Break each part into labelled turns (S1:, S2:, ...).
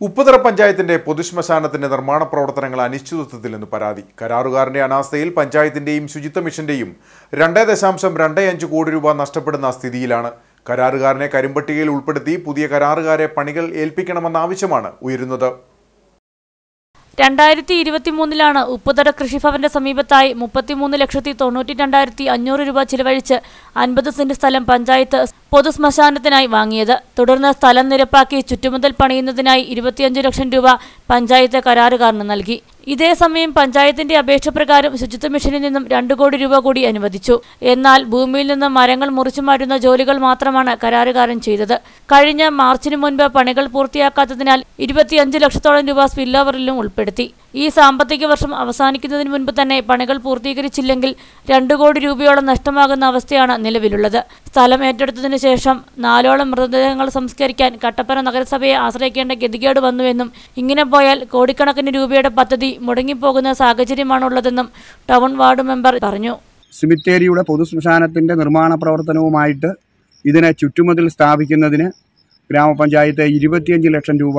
S1: ഉപ്പുതറ പഞ്ചായത്തിന്റെ പൊതുശ്മശാനത്തിന്റെ നിർമ്മാണ പ്രവർത്തനങ്ങൾ അനിശ്ചിതത്വത്തിലെന്ന് പരാതി. കരാറുകാരന്റെ അനാസ്ഥയിൽ പഞ്ചായത്തിന്റെയും ശുചിത്വ മിഷന്റെയും 2.25 കോടി രൂപ നഷ്ടപ്പെടുന്ന സ്ഥിതിയിലാണ്. കരാറുകാരനെ കരിമ്പട്ടികയിൽ ഉൾപ്പെടുത്തി പുതിയ കരാറുകാരെ പണികൾ ഏൽപ്പിക്കണമെന്ന ആവശ്യമാണ് ഉയരുന്നത്.
S2: 2023 ഉപ്പുതറ കൃഷിഭവന്റെ സമീപത്തായി 33,92,500 രൂപ ചിലവഴിച്ച് 50 സെന്റ് സ്ഥലം പഞ്ചായത്ത് പൊതുശ്മശാനത്തിനായി വാങ്ങിയത്. തുടർന്ന് സ്ഥലം നിരപ്പാക്കി ചുറ്റുമുതൽ പണിയുന്നതിനായി 25 ലക്ഷം രൂപ പഞ്ചായത്ത് കരാറുകാരന് നൽകി. ഇതേസമയം പഞ്ചായത്തിന്റെ അപേക്ഷ പ്രകാരം ശുചിത്വ മിഷനിൽ നിന്നും 2 കോടി രൂപ കൂടി അനുവദിച്ചു. എന്നാൽ ഭൂമിയിൽ നിന്ന് മരങ്ങൾ മുറിച്ചു മാറ്റുന്ന ജോലികൾ മാത്രമാണ് കരാറുകാരൻ ചെയ്തത്. കഴിഞ്ഞ മാർച്ചിന് മുൻപ് പണികൾ പൂർത്തിയാക്കാത്തതിനാൽ 25 ലക്ഷത്തോളം രൂപ സ്പില്ലോവറിലും ഉൾപ്പെടുത്തി. ഈ സാമ്പത്തിക വർഷം അവസാനിക്കുന്നതിന് മുൻപ് തന്നെ പണികൾ പൂർത്തീകരിച്ചില്ലെങ്കിൽ 2 കോടി രൂപയോളം നഷ്ടമാകുന്ന അവസ്ഥയാണ് നിലവിലുള്ളത്. സ്ഥലം ഏറ്റെടുത്തതിനു ശേഷം 4ഓളം മൃതദേഹങ്ങൾ സംസ്കരിക്കാൻ കട്ടപ്പന നഗരസഭയെ ആശ്രയിക്കേണ്ട ഗതികേട് വന്നുവെന്നും ഇങ്ങനെ പോയാൽ കോടിക്കണക്കിന് രൂപയുടെ പദ്ധതി മുടങ്ങിപ്പോകുന്ന സാഹചര്യമാണുള്ളതെന്നും ടൗൺ വാർഡ് മെമ്പർ പറഞ്ഞു.
S3: സിമിത്തേരിയുടെ പൊതുശ്മശാനത്തിന്റെ നിർമ്മാണ പ്രവർത്തനവുമായിട്ട് ഇതിനെ ചുറ്റുമതിൽ സ്ഥാപിക്കുന്നതിന് ഗ്രാമപഞ്ചായത്ത് 25 ലക്ഷം രൂപ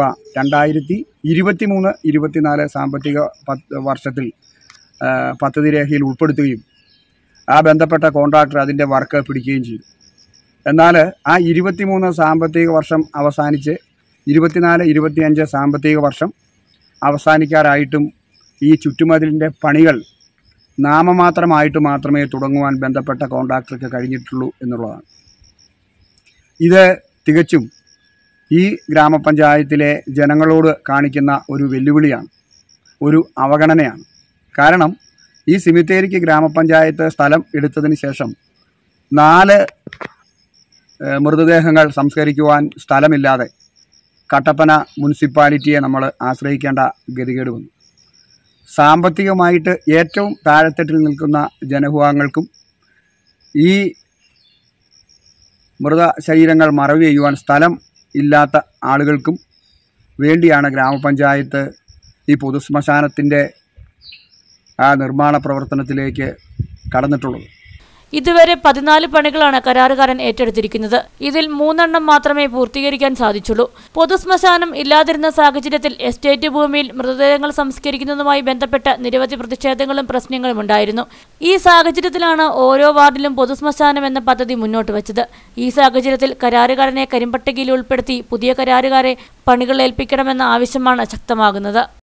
S3: 2023-24 സാമ്പത്തിക വർഷത്തിൽ പദ്ധതി രേഖയിൽ ഉൾപ്പെടുത്തുകയും ആ ബന്ധപ്പെട്ട കോൺട്രാക്ടർ അതിൻ്റെ വർക്ക് പിടിക്കുകയും ചെയ്തു. എന്നാൽ ആ 23 സാമ്പത്തിക വർഷം അവസാനിച്ച് 24-25 സാമ്പത്തിക വർഷം അവസാനിക്കാറായിട്ടും ഈ ചുറ്റുമതിലിൻ്റെ പണികൾ നാമമാത്രമായിട്ട് മാത്രമേ തുടങ്ങുവാൻ ബന്ധപ്പെട്ട കോൺട്രാക്ടർക്ക് കഴിഞ്ഞിട്ടുള്ളൂ എന്നുള്ളതാണ്. ഇത് തികച്ചും ഈ ഗ്രാമപഞ്ചായത്തിലെ ജനങ്ങളോട് കാണിക്കുന്ന ഒരു വെല്ലുവിളിയാണ്, ഒരു അവഗണനയാണ്. കാരണം ഈ സിമിത്തേരിക്ക് ഗ്രാമപഞ്ചായത്ത് സ്ഥലം എടുത്തതിന് ശേഷം 4 മൃതദേഹങ്ങൾ സംസ്കരിക്കുവാൻ സ്ഥലമില്ലാതെ കട്ടപ്പന മുനിസിപ്പാലിറ്റിയെ നമ്മൾ ആശ്രയിക്കേണ്ട ഗതികേട് വന്നു. സാമ്പത്തികമായിട്ട് ഏറ്റവും താഴെത്തട്ടിൽ നിൽക്കുന്ന ജനവിഭാഗങ്ങൾക്കും ഈ മൃതശരീരങ്ങൾ മറവ് ചെയ്യുവാൻ സ്ഥലം ഇല്ലാത്ത ആളുകൾക്കും വേണ്ടിയാണ് ഗ്രാമപഞ്ചായത്ത് ഈ പൊതുശ്മശാനത്തിൻ്റെ ആ നിർമ്മാണ പ്രവർത്തനത്തിലേക്ക് കടന്നിട്ടുള്ളത്.
S2: ഇതുവരെ 14 പണികളാണ് കരാറുകാരൻ ഏറ്റെടുത്തിരിക്കുന്നത്. ഇതിൽ 3 എണ്ണം മാത്രമേ പൂർത്തീകരിക്കാൻ സാധിച്ചുള്ളൂ. പൊതുശ്മശാനം ഇല്ലാതിരുന്ന സാഹചര്യത്തിൽ എസ്റ്റേറ്റ് ഭൂമിയിൽ മൃതദേഹങ്ങൾ സംസ്കരിക്കുന്നതുമായി ബന്ധപ്പെട്ട നിരവധി പ്രതിഷേധങ്ങളും പ്രശ്നങ്ങളും ഉണ്ടായിരുന്നു. ഈ സാഹചര്യത്തിലാണ് ഓരോ വാർഡിലും പൊതുശ്മശാനം എന്ന പദ്ധതി മുന്നോട്ട് വച്ചത്. ഈ സാഹചര്യത്തിൽ കരാറുകാരനെ കരിമ്പട്ടികയിൽ ഉൾപ്പെടുത്തി പുതിയ കരാറുകാരെ പണികൾ ഏൽപ്പിക്കണമെന്ന ആവശ്യമാണ് ശക്തമാകുന്നത്.